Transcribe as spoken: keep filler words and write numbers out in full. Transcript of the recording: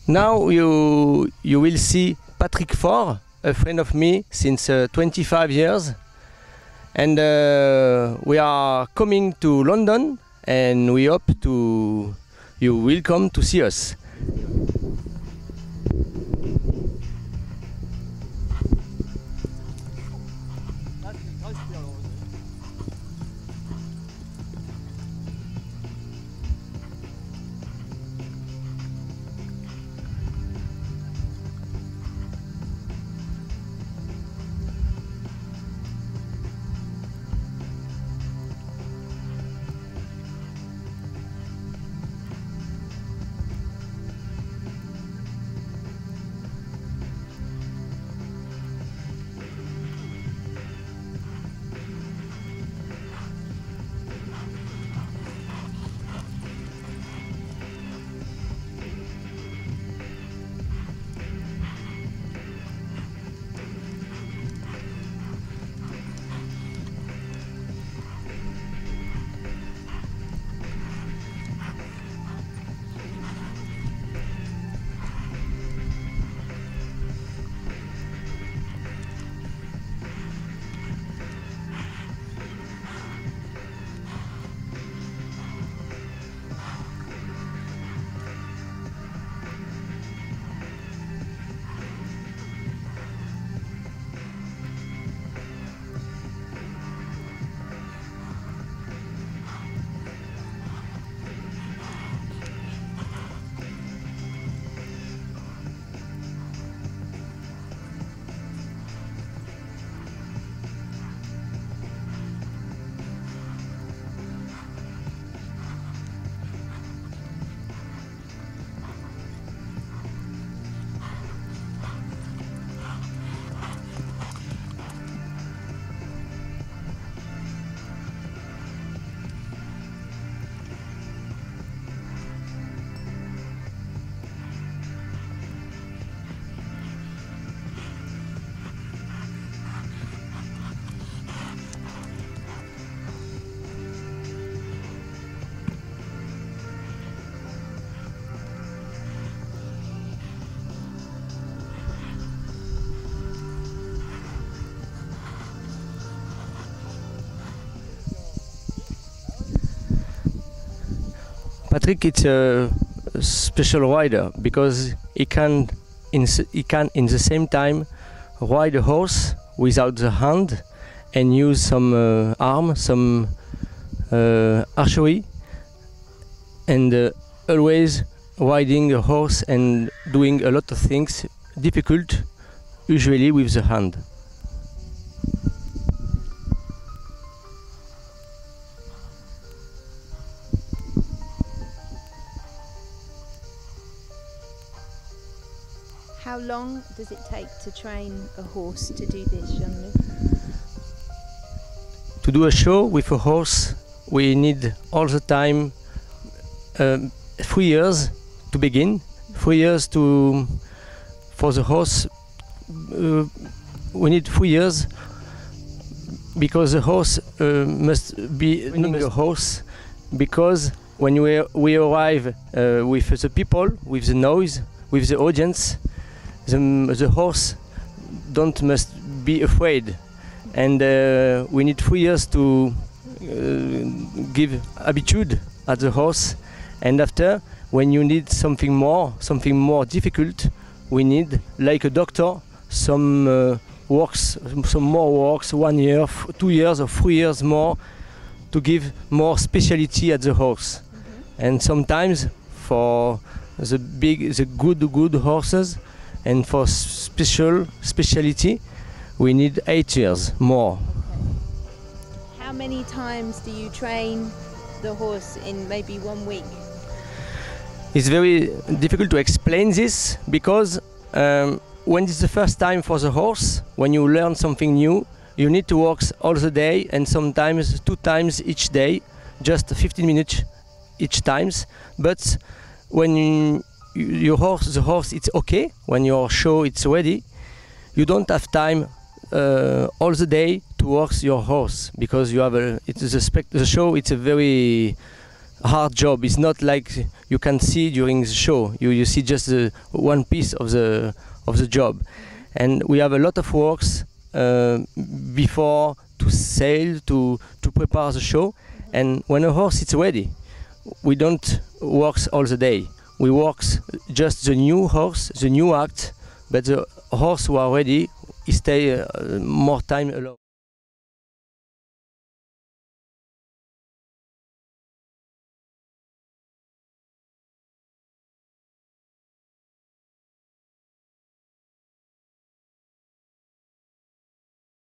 Now you you will see Patrick Faux, a friend of me since uh, twenty-five years, and uh, we are coming to London, and we hope to you will come to see us. Patrick is a special rider because he can, in, he can in the same time ride a horse without the hand and use some uh, arm, some uh, archery, and uh, always riding a horse and doing a lot of things difficult, usually with the hand. How long does it take to train a horse to do this, Jean-Luc? To do a show with a horse, we need all the time um, three years to begin. Three years to for the horse. Uh, we need three years because the horse uh, must be winning the horse. Because when we we arrive uh, with the people, with the noise, with the audience, the the horse don't must be afraid. And uh, we need three years to uh, give habitude at the horse, and after, when you need something more, something more difficult, we need, like a doctor, some uh, works, some more works, one year, f two years or three years more, to give more speciality at the horse. Mm-hmm. And sometimes for the big, the good, good horses, and for special speciality, we need eight years more. Okay. How many times do you train the horse in maybe one week? It's very difficult to explain this because um, when it's the first time for the horse, when you learn something new, you need to work all the day and sometimes two times each day, just fifteen minutes each times. But when you, your horse, the horse, it's okay. When your show it's ready, you don't have time uh, all the day to work your horse because you have a. It is a spect the show. It's a very hard job. It's not like you can see during the show. You you see just the one piece of the of the job, and we have a lot of works uh, before to sail to to prepare the show. And when a horse is ready, we don't work all the day. We work just the new horse, the new act, but the horse who are ready, he stay uh, more time alone.